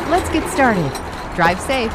Let's get started. Drive safe.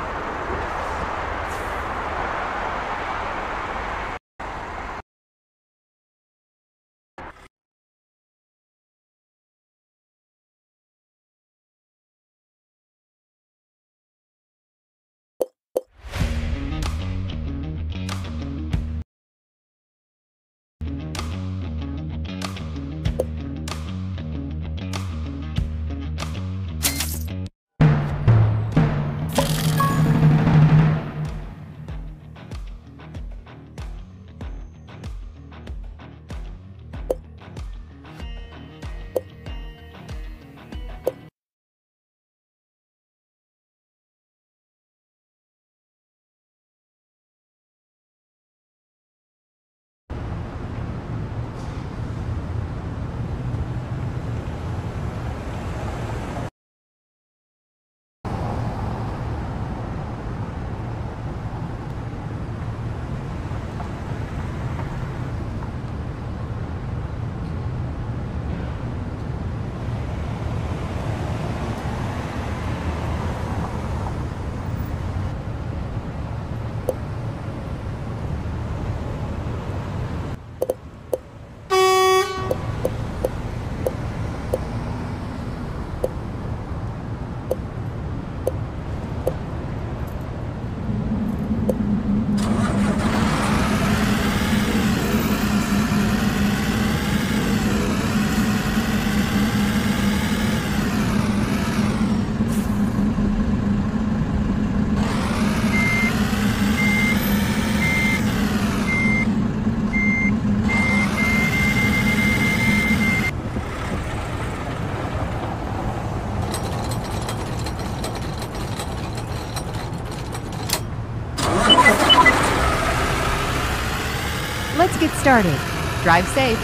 Let's get started. Drive safe.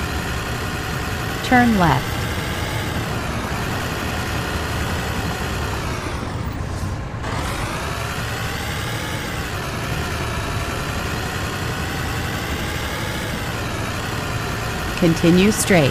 Turn left. Continue straight.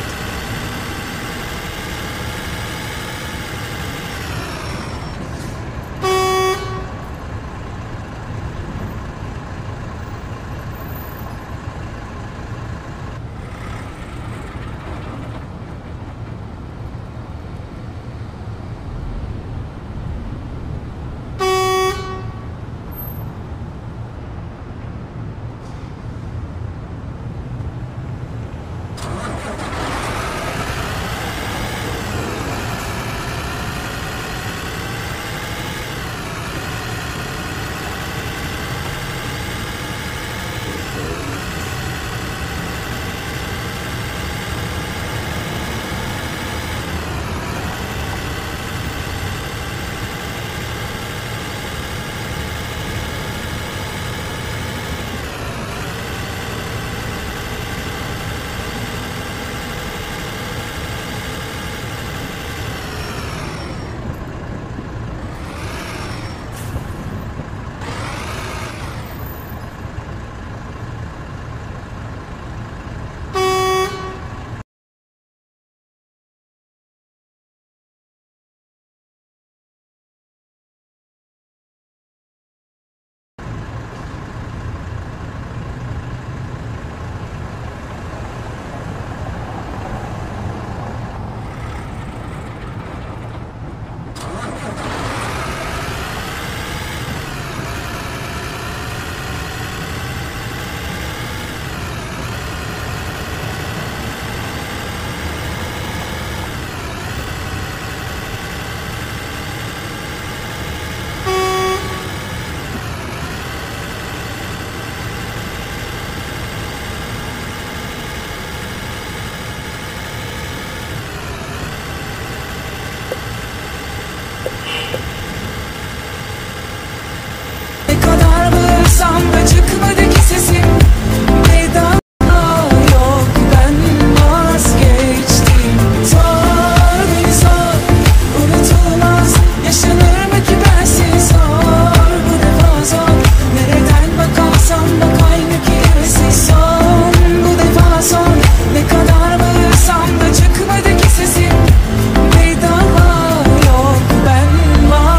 Çıkmadı ki sesim, bir daha yok ben var.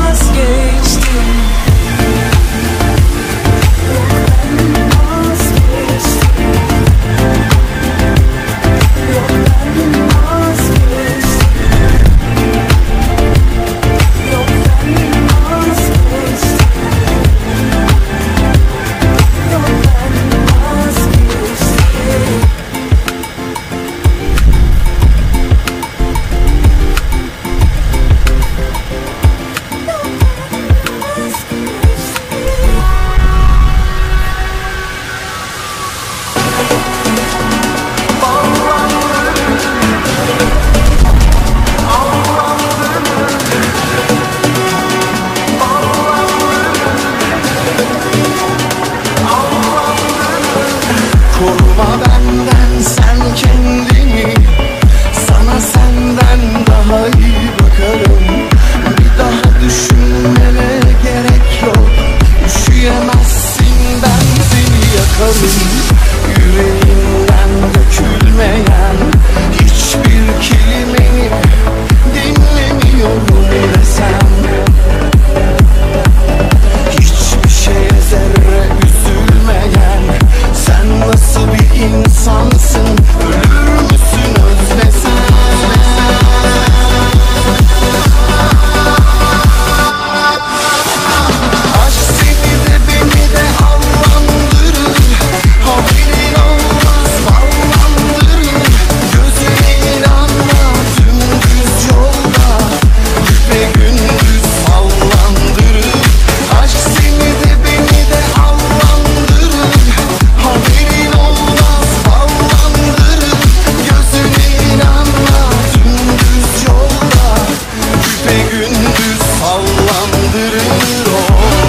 sallandırır o.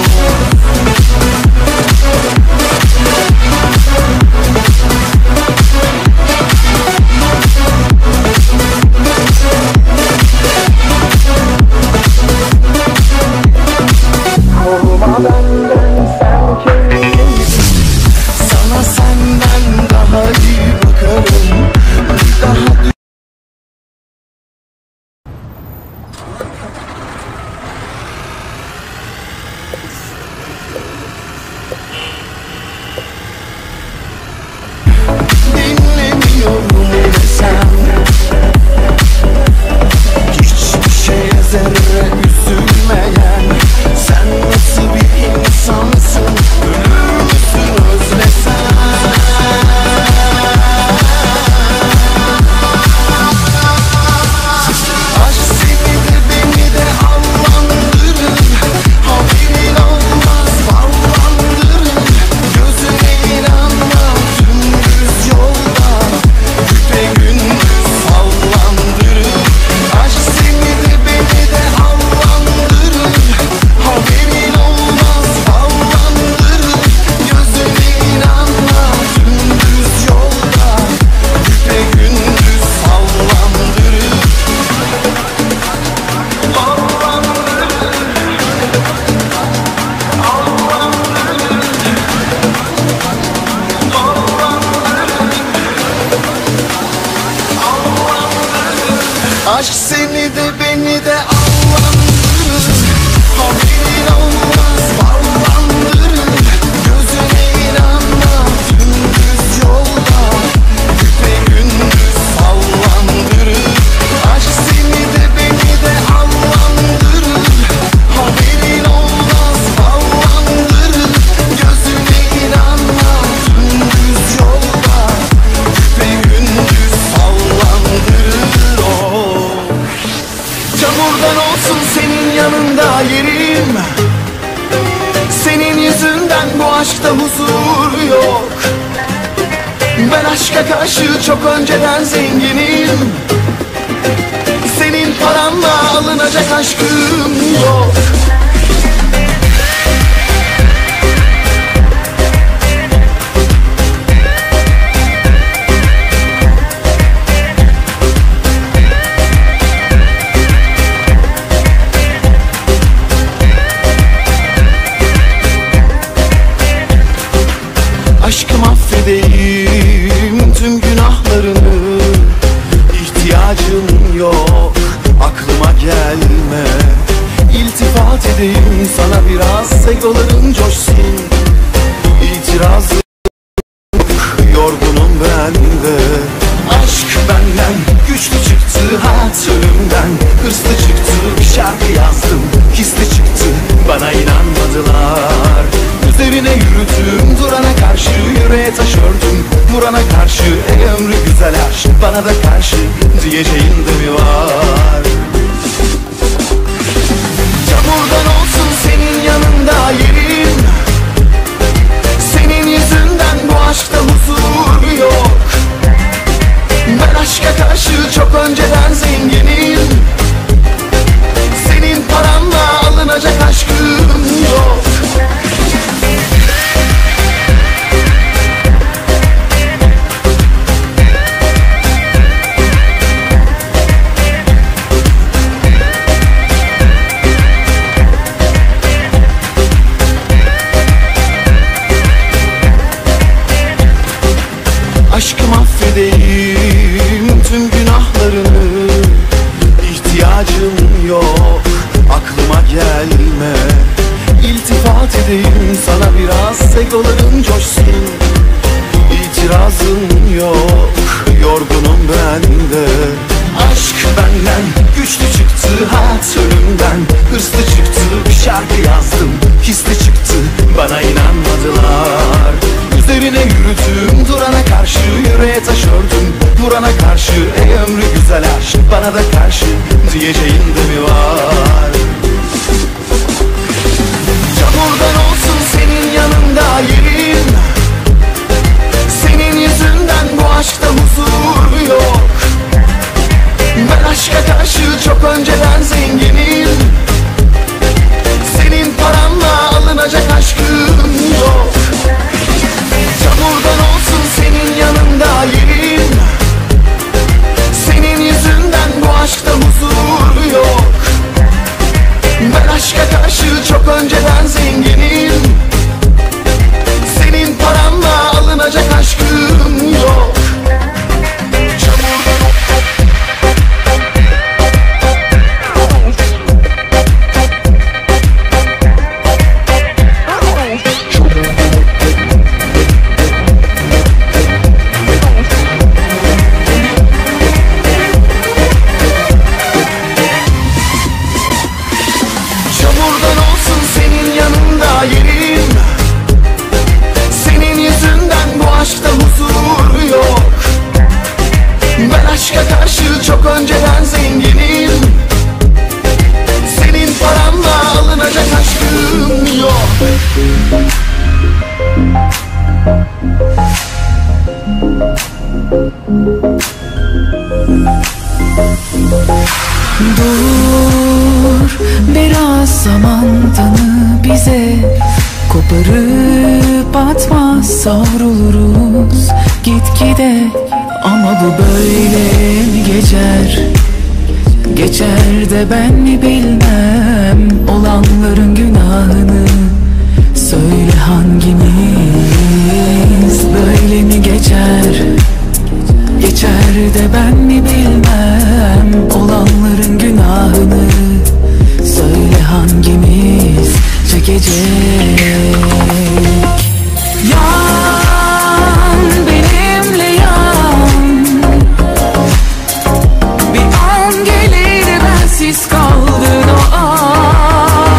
Koruma benden sen kendini, sana senden daha iyi bakarım. Daha dinlemiyorum desem, hiçbir şeye zerre üzülmeyen, sen nasıl bir insansın, ölür müsün özlesen? Aşk seni de beni de allandırır, haberin olmaz ballandırır. Gözüne inanma dümdüz yolda, güpegündüz sallandırır. Aşk seni de beni de allandırır, haberin olmaz ballandırır. Gözüne inanma dümdüz yolda, güpegündüz sallandırır. Aşk seni de beni de allandırır, haberin olmaz ballandırır. Gözüne inanma dümdüz yolda, güpegündüz sallandırır. Aşk seni de beni de allandırır, haberin olmaz ballandırır. Gözüne inanma dümdüz yolda, güpegündüz sallandırır o. Çamurdan olsun senin yanında yerim, senin yüzünden bu aşkta huzur yok. Ben aşka karşı çok önceden zenginim, senin paranla alınacak aşkım yok. Aşkım affedeyim tüm günahlarını, ihtiyacım yok, aklıma gelme. İltifat edeyim sana biraz, egoların coşsun. İtirazım yorgunum ben de. Aşk benden güçlü çıktı, hayat ölümden hırslı çıktı. Bir şarkı yazdım, hisli çıktı, bana inanmadılar. Üzerine yürüdüm durana karşı, yüreğe taş ördüm vurana karşı. Ey ömrü güzel aşk, bana da karşı diyeceğin de mi var? Çamurdan olsun senin yanında yerim, senin yüzünden bu aşkta huzur yok. Ben aşka karşı çok önceden zenginim, senin paranla alınacak aşkım yok. Aşkım affedeyim tüm günahlarını, ihtiyacım yok, aklıma gelme. İltifat edeyim sana biraz, egoların coşsun. İtirazım yok, yorgunum ben de. Aşk benden güçlü çıktı, hayat ölümden hırslı çıktı. Bir şarkı yazdım, hisli çıktı, bana inanmadılar. Üzerine yürüdüm durana karşı, yüreğe taş ördüm vurana karşı. Ey ömrü güzel aşk, bana da karşı diyeceğin de mi var? Çamurdan olsun senin yanında yerim, senin yüzünden bu aşkta huzur yok. Ben aşka karşı çok önceden zenginim, aşka karşı çok önceden zenginim. Senin paranla alınacak aşkım yok. Çamurdan olsun senin yanında yerim. Senin yüzünden bu aşkta huzur yok. Ben aşka karşı çok önceden zenginim. Senin paranla alınacak aşkım yok. Dur, biraz zaman tanı bize. Koparıp atma, savruluruz gitgide. Ama bu böyle mi geçer? Geçer de ben mi bilmem olanların günahını. Söyle hangimiz böyle mi geçer? Geçer de ben mi bilmem olanların günahını. Söyle hangimiz çekecek? Yan benimle yan. Bir an gelir bensiz kaldın o an.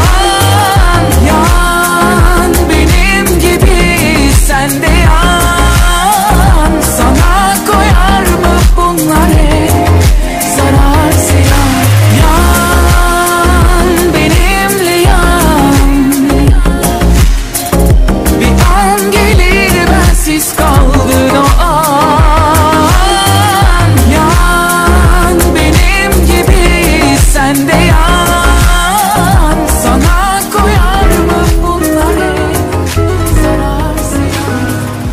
Yan benim gibi sen de yan. Sana koyar mı bunlar hep zarar ziyan? Yan benimle yan. Bir an gelir bensiz kaldın o an. Yan benim gibi sen de yan. Sana koyar mı bunlar hep zarar ziyan?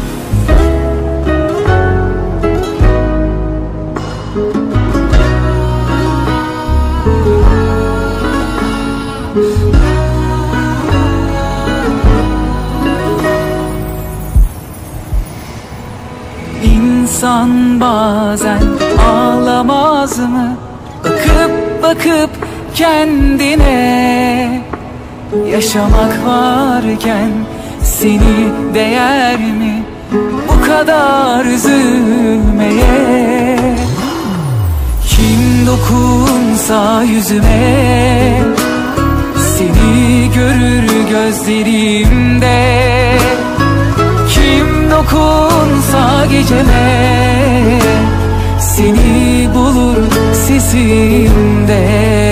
İnsan bazen ağlamaz mı? Bakıp bakıp kendine. Yaşamak varken seni değer mi bu kadar üzülmeye? Kim dokunsa yüzüme, seni görür gözlerimde. Kim dokunsa geceme, seni bulur sesimde.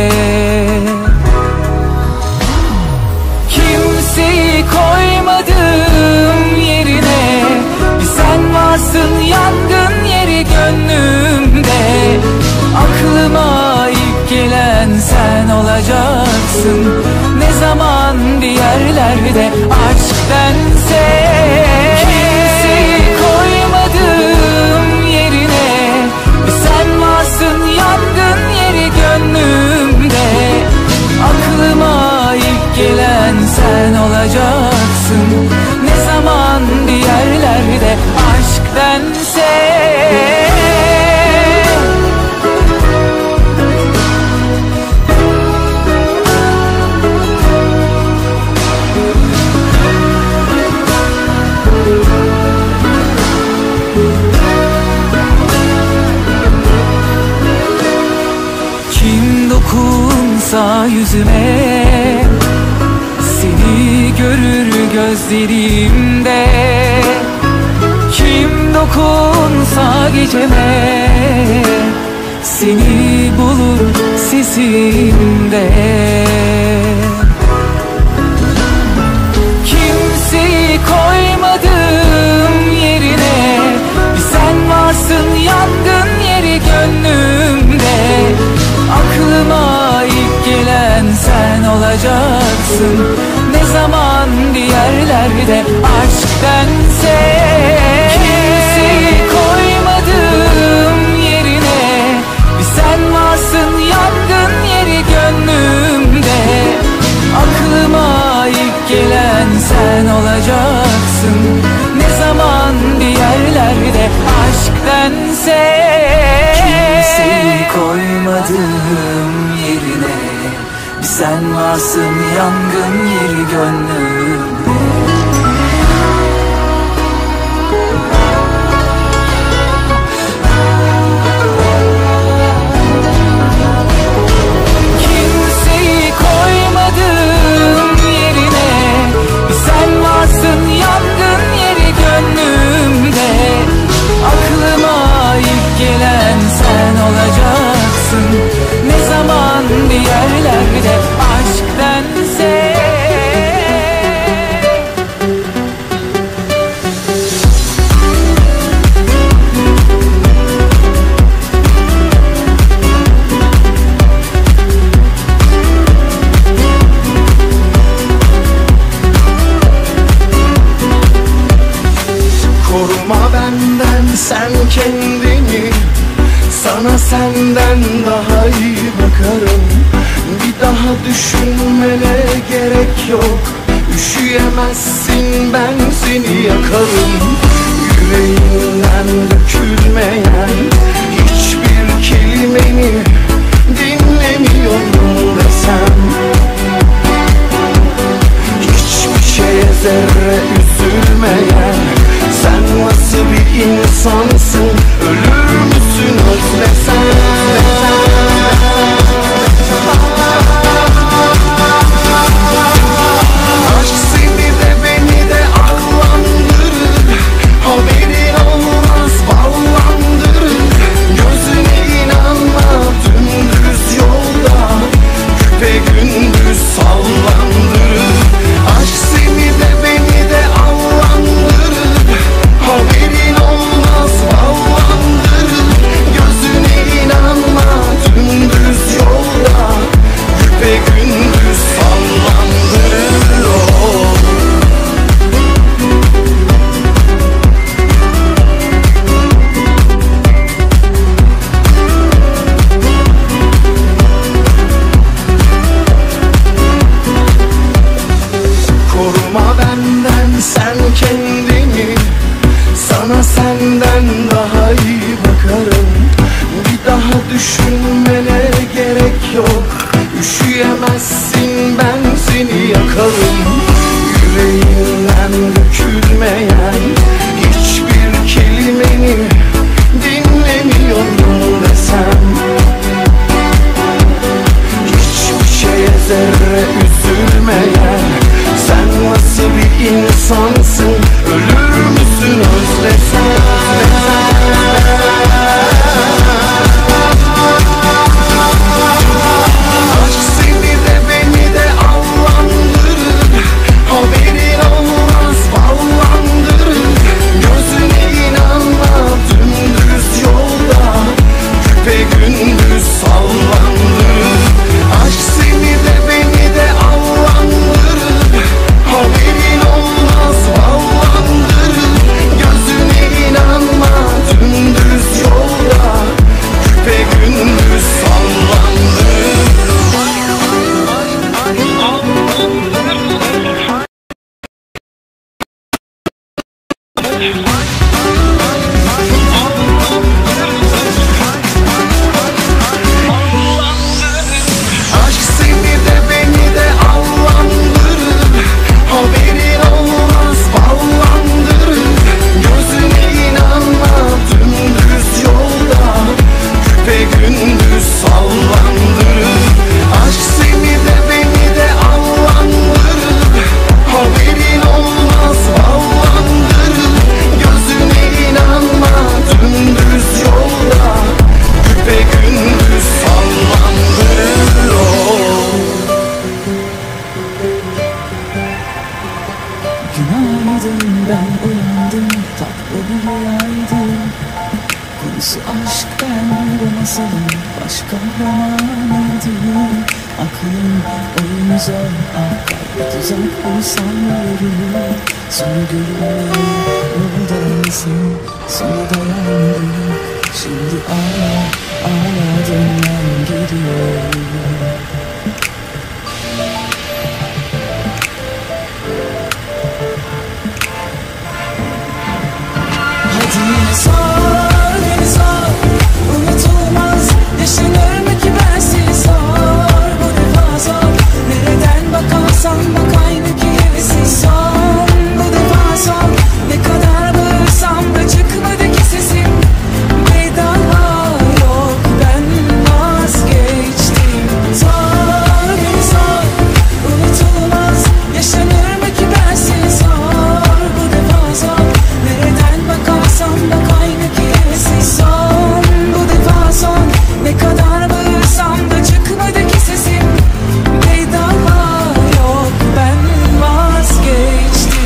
Kimseyi koymadım yerine, bir sen varsın yangın yeri gönlümde. Aklıma ilk gelen sen olacaksın. Ne zaman bir yerlerde aşk dense. Kimseyi koymadım yerine, bir sen varsın yangın yeri gönlümde. Aklıma ilk gelen sen olacaksın. Ne zaman bir yerlerde aşk dense. Kim dokunsa yüzüme, seni görür gözlerimde. Kim dokunsa geceme, seni bulur sesimde. Kimseyi koymadım yerine, bir sen varsın yangın yeri gönlümde. Aklıma ilk gelen sen olacaksın. Ne zaman bir yerlerde aşk dense. Kimseyi koymadım yerine, bir sen varsın yangın yeri gönlümde. Sen varsın yangın yeri gönlümde. Kimseyi koymadım yerine, sen varsın yangın yeri gönlümde. Aklıma ilk gelen sen olacaksın. Ne zaman bir yerlerde aşk dense. Koruma benden sen kendini, sana senden daha iyi bakarım. Bir daha düşünmene gerek yok. Üşüyemezsin, ben seni yakarım. Yüreğinden dökülmeyen hiçbir kelimeni dinlemiyorum desem. Hiçbir şeye zerre üzülmeyen sen nasıl bir insansın? Ölür müsün özlesen? Aşk seni de beni de ağlandırır. Haberin olmaz ballandırır. Gözüne inanma dümdüz yolda, güpegündüz sallandırır. Aşk seni de beni de ağlandırır. Haberin olmaz ballandırır. Gözüne inanma dümdüz yolda, güpegündüz sallandırır. Koruma benden sen kendini, sana senden daha iyi bakarım. Bir daha düşünmene gerek yok. Üşüyemezsin, ben seni yakarım. Yüreğinden dökülmeyen hiçbir kelimeni dinlemiyorum desem. Hiçbir şeye zerre üzülmeyen sen nasıl bir insansın? Ölür müsün özlesen? Aşk seni de beni de ağlandırır. Haberin olmaz ballandırır. Gözüne inanma dümdüz yolda, güpegündüz sallandırır. Aşk seni de beni de ağlandırır. Haberin olmaz ballandırır. Gözüne inanma dümdüz yolda, güpegündüz sallandırır. Aşk seni de beni de ağlandırır. Haberin olmaz ballandırır. Gözüne inanma dümdüz yolda, güpegündüz sallandırır. Aşk seni de beni de ağlandırır. Haberin olmaz ballandırır. Gözüne inanma dümdüz yolda, güpegündüz sallandırır. Günaydın, ben uyandım, tatlı bir rüyaydı. Konusu aşk, ben bu masalın baş kahramanıydı. Aklım oyun zor, kalbe tuzak bulsam yürür. Sonu görünmeyen yoldayızım, sona dayandım. Şimdi ağla, ağla dönmem geriye. Beni sor, unutulmaz. Yaşanır mı ki bensiz zor, bu defa zor. Nereden bakarsan bak aynı gerisi. Son, bu defa son. Ne kadar bağırsam da çıkmadı ki sesim. Bir daha yok, ben vazgeçtim. Zor, beni zor, unutulmaz. Yaşanır mı ki bensiz? Zor, bu defa zor. Nereden bakarsan bak aynı gerisi. Son, bu defa son. Ne kadar bağırsam da çıkmadı ki sesim. Bir daha yok, ben vazgeçtim.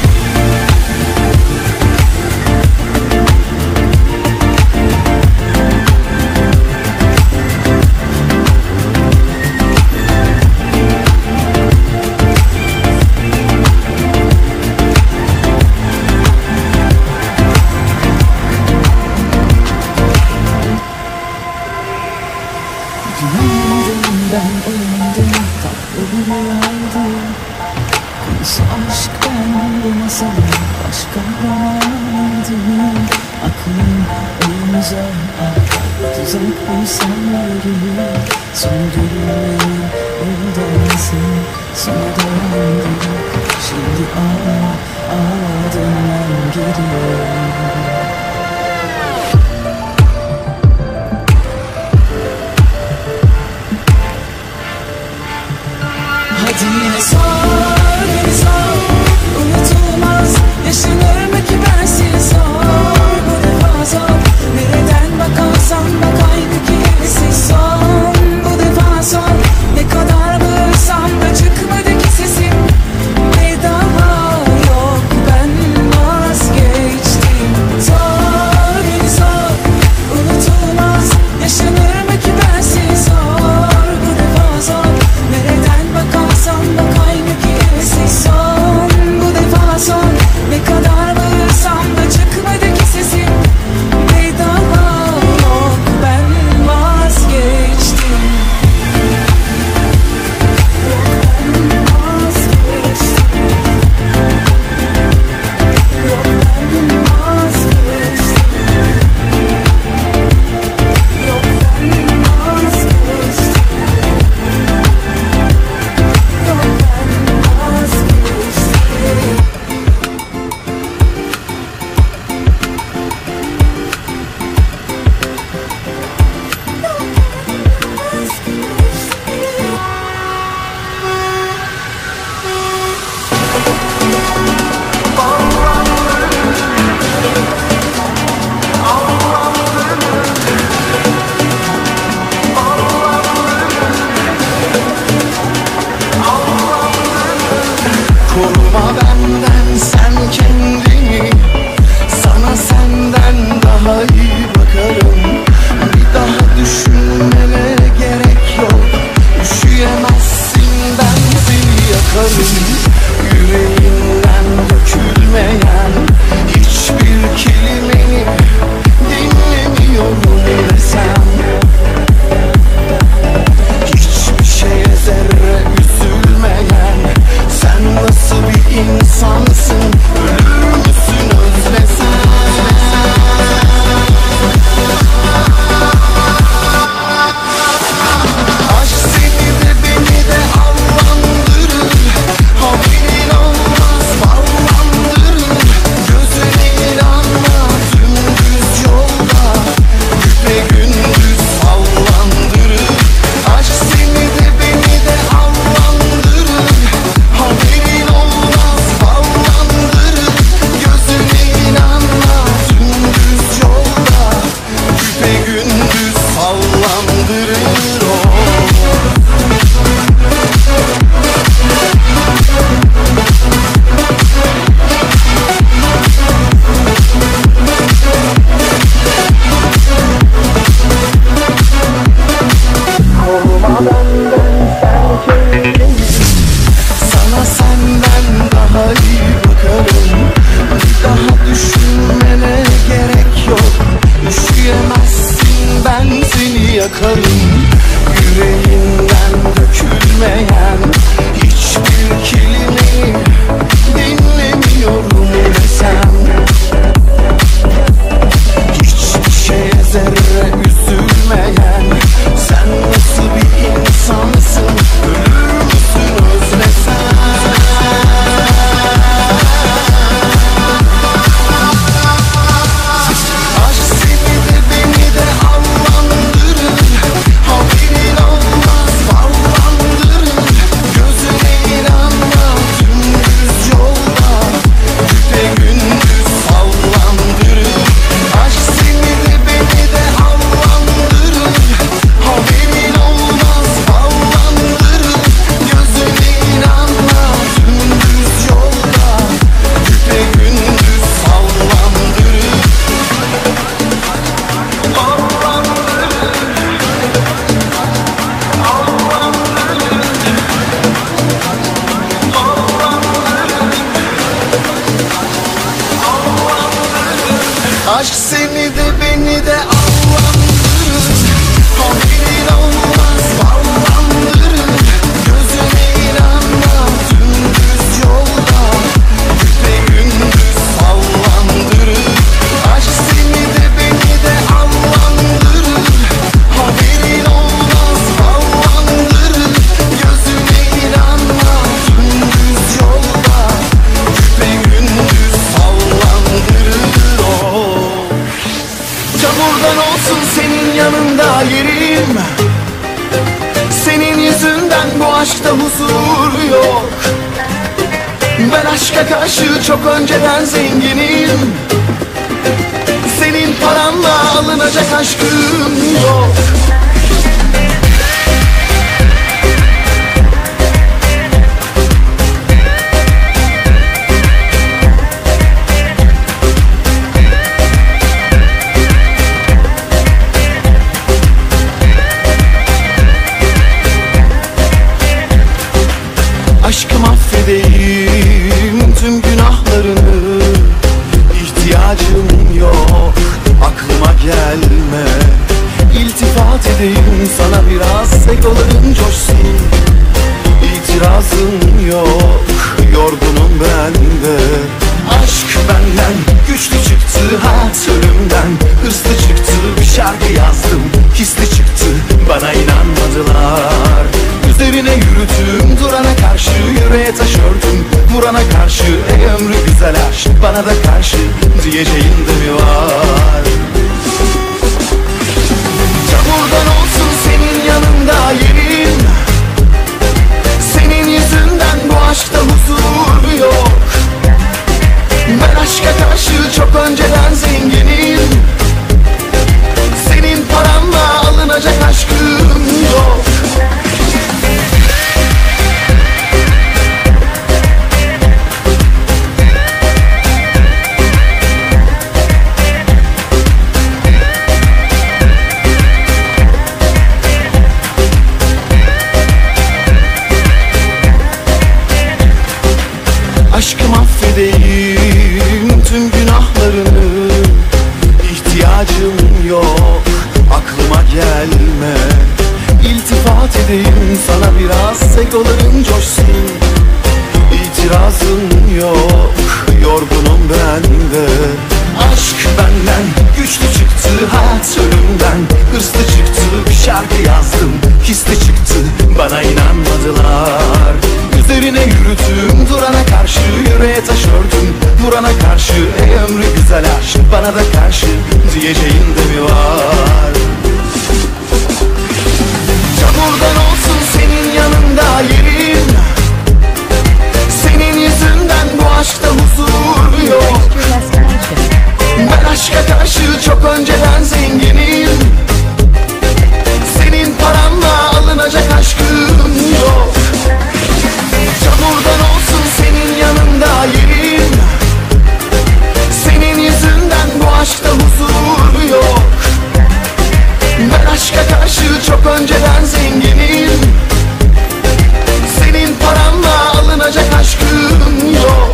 Günaydın, ben uyandım, tatlı bir rüyaydı. Konusu aşk, ben bu masalın başka romanıydı. Aklım önümüze tuzak insanları. Son görülmenin yoldansı, sona dayandım. Şimdi ağladım ben geriye. Hadi yine sor, beni sor, unutulmaz. Yaşanır mı ki bensiz? Zor, bu defa zor. Nereden bakarsan bak aynı gerisi. Son, bu defa son. Ne kadar bağırsam da çıkmadı ki sesim. Bir daha yok, ben vazgeçtim. Zor, beni sor, unutulmaz. Yaşanır mı ki bensiz? Zor, bu defa zor. Nereden bakarsan bak aynı gerisi. Son, bu defa son. Ne kadar bağırsam da çıkmadı ki sesim. Bir daha yok, ben vazgeçtim. Yok, ben vazgeçtim. Yok, ben vazgeçtim. Yok, ben vazgeçtim. Yok, ben vazgeçtim. Koruma benden sen kendini. Sana senden daha iyi bakarım. Bir daha düşünmene gerek yok. Üşüyemezsin, ben seni yakarım. Yüreğinden dökülmeyen hiçbir kelimeni dinlemiyorum desem. Hiçbir şeye zerre üzülmeyen sen nasıl bir insansın? Ölür müsün özlesen? Aşk seni de beni de allandırır. Ha beni Ben aşka karşı çok önceden zenginim. Senin paranla alınacak aşkım yok. Aşkım affedeyim tüm günahlarını. İhtiyacım yok, aklıma gelme. İltifat edeyim sana biraz, egoların coşsun. İtirazım yok, yorgunum ben de. Aşk benden güçlü çıktı, hayat ölümden hızlı çıktı. Bir şarkı yazdım, hisli çıktı, bana inanmadılar. Üzerine yürüdüm durana karşı, yüreğe taş ördüm vurana karşı. Ey ömrü güzel aşk, bana da karşı diyeceğin de mi var? Çamurdan olsun senin yanında yerin. Senin yüzünden bu aşkta huzur yok. Ben aşka karşı çok önceden zenginim. Senin paranla alınacak aşkım yok. Aşkım affedeyim tüm günahlarını. İhtiyacım yok, aklıma gelme. İltifat edeyim sana biraz, egoların coşsun. İtirazım yok, yorgunum ben de. Aşk benden güçlü çıktı, hayat ölümden hızlı çıktı. Bir şarkı yazdım, hisli çıktı, bana inanmadılar. Üzerine yürüdüm durana karşı, yüreğe taş ördüm vurana karşı. Ey ömrü güzel aşk, bana da karşı diyeceğin de mi var? Çamurdan olsun senin yanında yerin. Senin yüzünden bu aşkta huzur yok. Ben aşka karşı çok önceden zenginim. Senin paranla alınacak aşkım yok. Çamurdan olsun senin yanında yerin. Senin yüzünden bu aşkta huzur yok. Ben aşka karşı çok önceden zenginim. Senin paranla alınacak aşkım yok.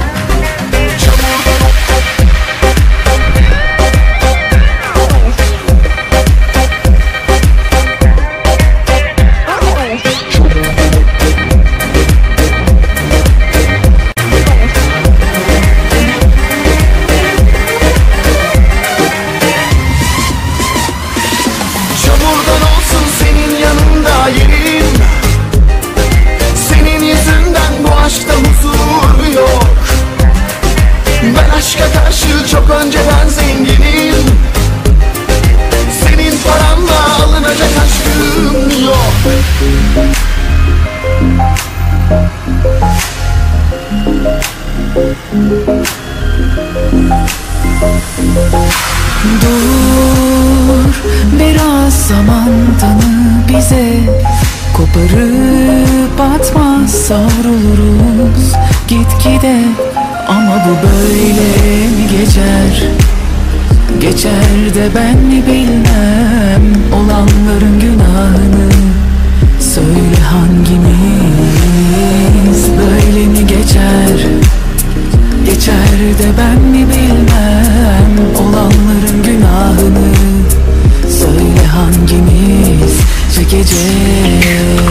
Çamurdan olsun senin yanında yerin. Senin yüzünden bu aşkta huzur yok. Ben aşka karşı çok önceden zenginim. Senin paranla alınacak aşkım yok. Dur biraz zaman tanı bize. Koparıp atmaz savruluruz gitgide. Ama bu böyle mi geçer? Geçer de ben mi bilmem. Olanların günahını söyle hangimiz böyle mi geçer? Geçer de ben mi bilmem. Olanların günahını söyle hangimiz çekecek?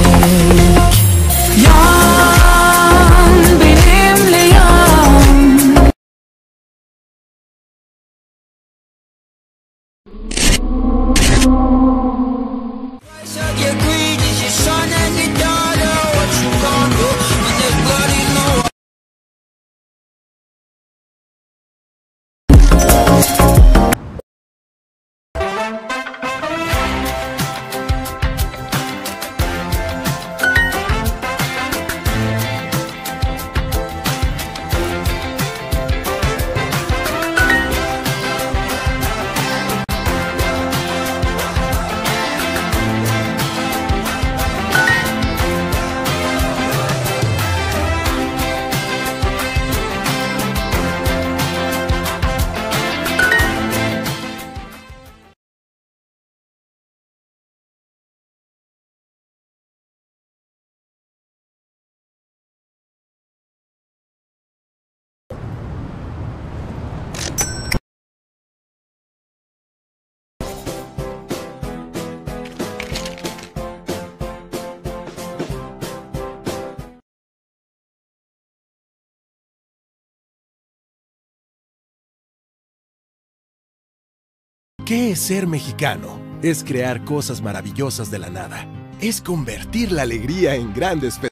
Yan benimle yan. Your greed is your son and your daughter. What you gonna ¿Qué es ser mexicano? Es crear cosas maravillosas de la nada. Es convertir la alegría en grandes festivales.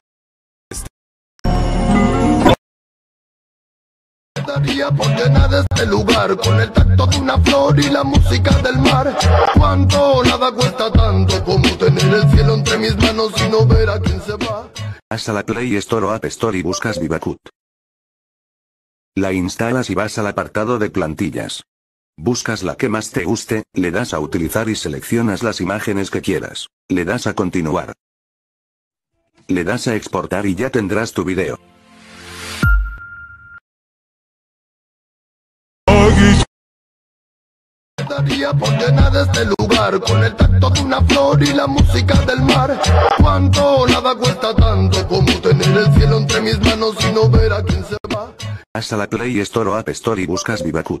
Daría por llenar este lugar con el tacto de una flor y la música del mar. Cuánto nada cuesta tanto como tener el cielo entre mis manos y no ver a quién se va. Vas a la Play Store o App Store y buscas Vivacut. La instalas y vas al apartado de plantillas. Buscas la que más te guste, le das a utilizar y seleccionas las imágenes que quieras. Le das a continuar. Le das a exportar y ya tendrás tu video. Daría por llenar este lugar con el tacto de una flor y la música del mar. Cuánto nada cuesta tanto como tener el cielo entre mis manos y no ver a quién se va. Vas a la Play Store o App Store y buscas Vivacut.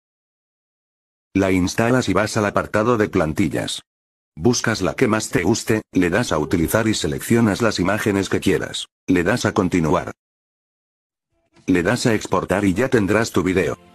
La instalas y vas al apartado de plantillas. Buscas la que más te guste, le das a utilizar y seleccionas las imágenes que quieras. Le das a continuar. Le das a exportar y ya tendrás tu video.